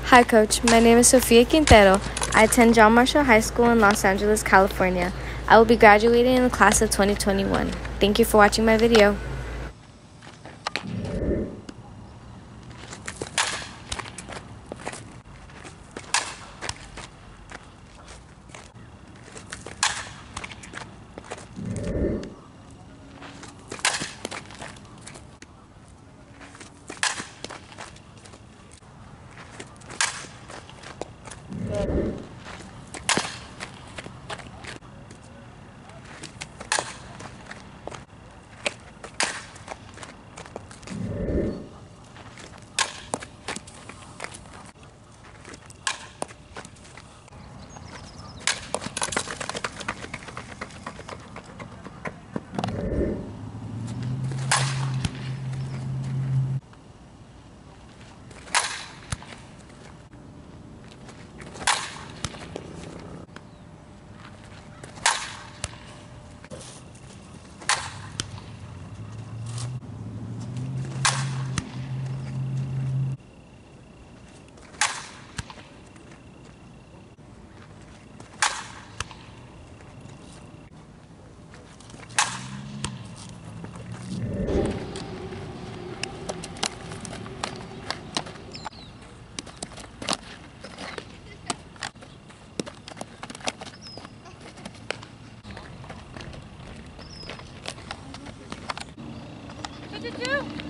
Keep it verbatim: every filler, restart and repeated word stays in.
Hi, Coach. My name is Sofia Quintero. I attend John Marshall High School in Los Angeles, California. I will be graduating in the class of twenty twenty-one. Thank you for watching my video. Did you?